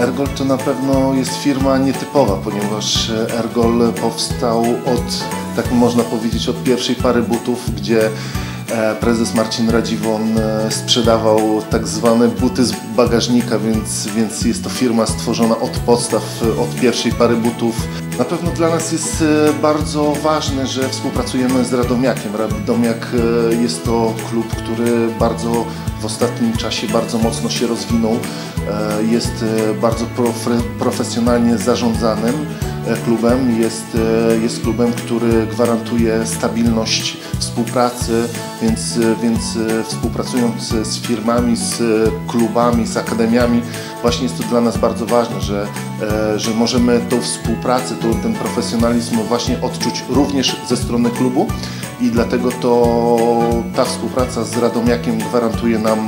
Ergol to na pewno jest firma nietypowa, ponieważ Ergol powstał tak można powiedzieć, od pierwszej pary butów, gdzie prezes Marcin Radziwon sprzedawał tak zwane buty z bagażnika, więc jest to firma stworzona od podstaw, od pierwszej pary butów. Na pewno dla nas jest bardzo ważne, że współpracujemy z Radomiakiem. Radomiak jest to klub, który w ostatnim czasie bardzo mocno się rozwinął. Jest bardzo profesjonalnie zarządzanym klubem, jest klubem, który gwarantuje stabilność współpracy, więc współpracując z firmami, z klubami, z akademiami, właśnie jest to dla nas bardzo ważne, że możemy tą współpracę, ten profesjonalizm właśnie odczuć również ze strony klubu i dlatego ta współpraca z Radomiakiem gwarantuje nam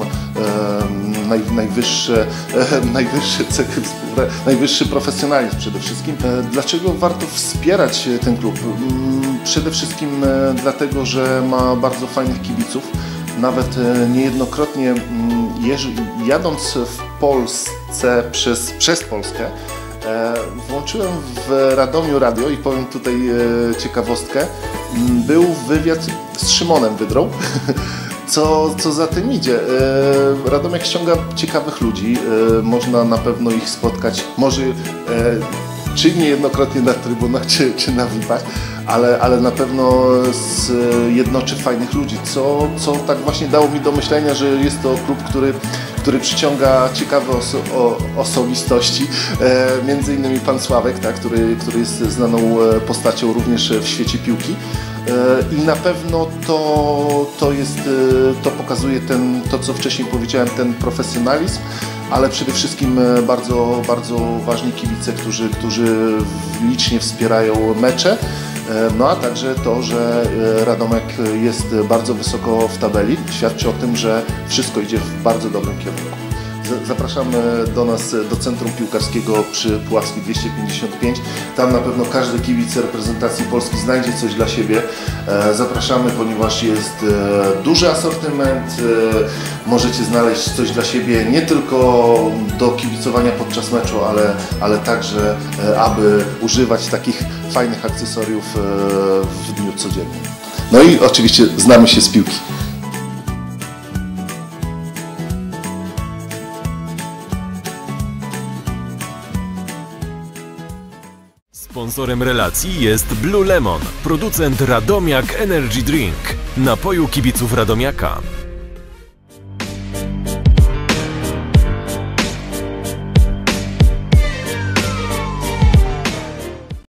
najwyższy profesjonalizm przede wszystkim. Dlaczego warto wspierać ten klub? Przede wszystkim dlatego, że ma bardzo fajnych kibiców. Nawet niejednokrotnie jadąc w Polsce przez Polskę, włączyłem w Radomiu radio i powiem tutaj ciekawostkę. Był wywiad z Szymonem Wydrą. Co za tym idzie? Radomiak ściąga ciekawych ludzi, można na pewno ich spotkać, może czy niejednokrotnie na trybunach, czy na VIP-ach, ale na pewno jednoczy fajnych ludzi, co tak właśnie dało mi do myślenia, że jest to klub, który przyciąga ciekawe osobistości, między innymi pan Sławek, tak, który jest znaną postacią również w świecie piłki. I na pewno to pokazuje to, co wcześniej powiedziałem, ten profesjonalizm, ale przede wszystkim bardzo ważni kibice, którzy licznie wspierają mecze, no a także to, że Radomiak jest bardzo wysoko w tabeli, świadczy o tym, że wszystko idzie w bardzo dobrym kierunku. Zapraszamy do nas, do Centrum Piłkarskiego przy Puławskiej 255. Tam na pewno każdy kibic reprezentacji Polski znajdzie coś dla siebie. Zapraszamy, ponieważ jest duży asortyment. Możecie znaleźć coś dla siebie nie tylko do kibicowania podczas meczu, ale także, aby używać takich fajnych akcesoriów w dniu codziennym. No i oczywiście znamy się z piłki. Sponsorem relacji jest Blue Lemon, producent Radomiak Energy Drink, napoju kibiców Radomiaka.